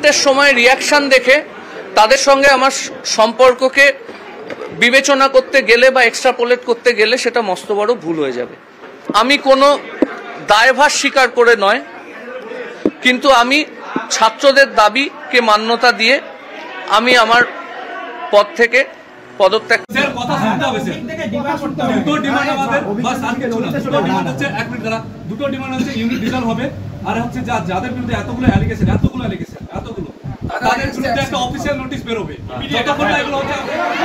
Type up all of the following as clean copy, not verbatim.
সময় রিয়াকশন দেখে তাদের সঙ্গে আমার সম্পর্ককে বিবেচনা করতে গেলে বা এক্সট্রাপোলেট করতে গেলে সেটা মস্ত বড় ভুল হয়ে যাবে। আমি কোনো দায়ভার স্বীকার করে নয়, কিন্তু আমি ছাত্রদের দাবিকে মান্যতা দিয়ে আমি আমার পদ থেকে পদত্যাগ। কথা শুনতে হবে স্যার, দুটো ডিমান্ড আমাদের, বাস আজকে দুটো ডিমান্ড হচ্ছে, এক মিনিট দাঁড়া, দুটো ডিমান্ড হচ্ছে ইউনিট ডিজলভ হবে, আর হচ্ছে যাদের বিরুদ্ধে এতগুলো অ্যালিগেশন তাদের বিরুদ্ধে একটা অফিসিয়াল নোটিশ বেরোবে। যতক্ষণ না এগুলো হচ্ছে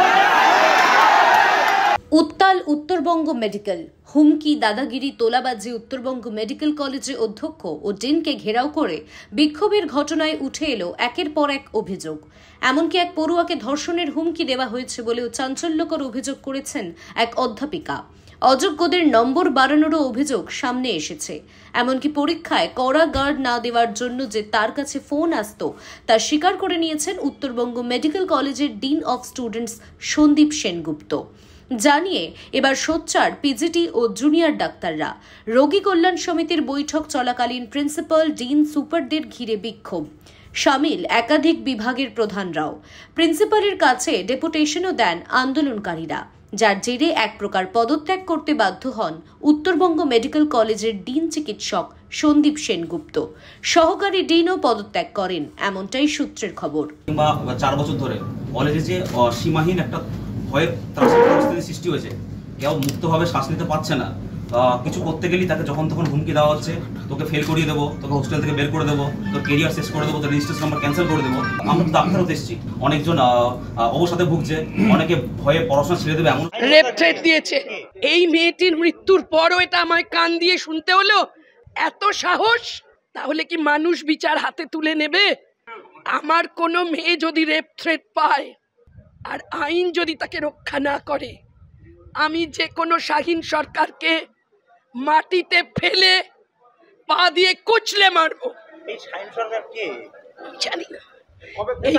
উত্তাল উত্তরবঙ্গ মেডিকেল, হুমকি, দাদাগিরি, তোলাবাজি। উত্তরবঙ্গ মেডিকেল কলেজে অধ্যক্ষ ও ডিনকে ঘেরাও করে বিক্ষোভের ঘটনায় উঠে এলো একের পর এক অভিযোগ। এমনকি এক পড়ুয়াকে ধর্ষণের হুমকি দেওয়া হয়েছে বলেও চাঞ্চল্যকর অভিযোগ করেছেন এক অধ্যাপিকা। অযোগ্যদের নম্বর বাড়ানোরও অভিযোগ সামনে এসেছে। এমনকি পরীক্ষায় কড়া গার্ড না দেওয়ার জন্য যে তার কাছে ফোন আসতো তা স্বীকার করে নিয়েছেন উত্তরবঙ্গ মেডিকেল কলেজের dean of students Sandip Sengupta. জানিয়ে এবার সোচ্চার পিজিটি ও জুনিয়র ডাক্তাররা। রোগী কল্যাণ সমিতির বৈঠক চলাকালীন প্রিন্সিপাল, ডিন, সুপারদের ঘিরে বিক্ষোভ। সামিল একাধিক বিভাগের প্রধানরাও। প্রিন্সিপালের কাছে ডেপুটেশনও দেন আন্দোলনকারীরা, যার জেরে এক প্রকার পদত্যাগ করতে বাধ্য হন উত্তরবঙ্গ মেডিকেল কলেজের ডিন চিকিৎসক সন্দীপ সেনগুপ্ত। সহকারী ডিনও পদত্যাগ করেন, এমনটাই সূত্রের খবর। 4 বছর ধরে কলেজে যে সীমাহীন একটা ভয়ের পরিস্থিতি সৃষ্টি হয়েছে, কেউ মুক্তভাবে শ্বাস নিতে পারছে না। কিছু করতে গেলেই তাকে যখন তখন হুমকি দেওয়া হচ্ছে, তোকে ফেল করিয়ে দেবো, তোকে হোস্টেল থেকে বের করে দেবো, তোর কেরিয়ার শেষ করে দেবো, তোর রেজিস্ট্রেশন নাম্বার ক্যান্সেল করে দেবো। আমরা তো ডাক্তার হতে এসেছি, অনেকজন অবসাদে ভুগছে, অনেকে ভয়ে পড়াশোনা ছেড়ে দেবে, এমন রেপ থ্রেট দিয়েছে। এই মেয়েটির মৃত্যুর পরও এটা আমায় কান দিয়ে শুনতে হলো। এত সাহস! তাহলে কি মানুষ বিচার হাতে তুলে নেবে? আমার কোনো মেয়ে যদি রেপ থ্রেট পায় আর আইন যদি তাকে রক্ষা না করে, আমি যে কোনো শাহীন সরকারকে মাটিতে ফেলে পা দিয়ে কুচলে মারবো। এই শাহীন সরকার কে জানি না, এই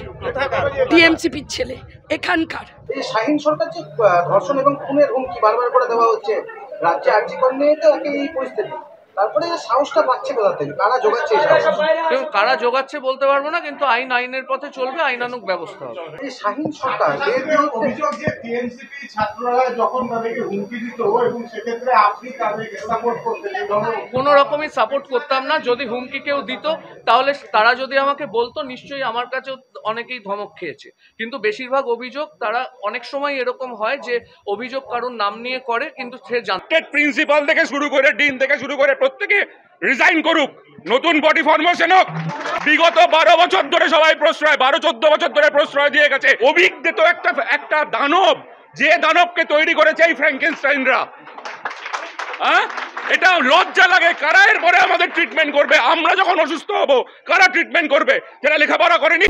টিএমসিপির ছেলে এখানকার। এই শাহীন সরকার যে ধর্ষণ এবং খুনের হুমকি বারবার করে দেওয়া হচ্ছে রাজ্যে, আর্জি করে নিয়ে তো এই পরিস্থিতি, তারপরে সাহসটা পাচ্ছে কোথা থেকে? কারা যোগাচ্ছে? কারা যোগাচ্ছে বলতে পারবো না, কিন্তু আইনের পথে চলবে, আইনানুগ ব্যবস্থা হবে। এই শাহীন সরকার অভিযোগ যে টিএমসিপি ছাত্ররা যখন তাদেরকে হুমকি দিত এবং সেক্ষেত্রে আপনি তাদেরকে সাপোর্ট করতেন, কোনো রকমই সাপোর্ট করতাম না। যদি হুমকি কেউ দিত তাহলে তারা যদি আমাকে বলতো, নিশ্চয়ই আমার কাছেও অনেকেই ধমক খেয়েছে। কিন্তু বেশিরভাগ অভিযোগ তারা অনেক সময় এরকম হয় যে অভিযোগ কারণ নাম নিয়ে করে, কিন্তু সে জানতে প্রিন্সিপাল থেকে শুরু করে ডিন থেকে শুরু করে প্রত্যেকে রিজাইন করুক, নতুন বডি ফরমেশন হোক। বিগত 12 বছর ধরে সবাই প্রশ্রয়, 12-14 বছর ধরে প্রশ্রয় দিয়ে গেছে। অভিজ্ঞ তো একটা দানব, যে দানবকে তৈরি করেছে এই ফ্র্যাঙ্কেনস্টাইনরা। এটা লজ্জা লাগে। কারা এরপরে আমাদের ট্রিটমেন্ট করবে? আমরা যখন অসুস্থ হব কারা ট্রিটমেন্ট করবে? যারা লেখাপড়া করেনি।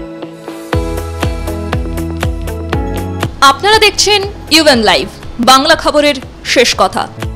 আপনারা দেখছেন ইউএন লাইভ, বাংলা খবরের শেষ কথা।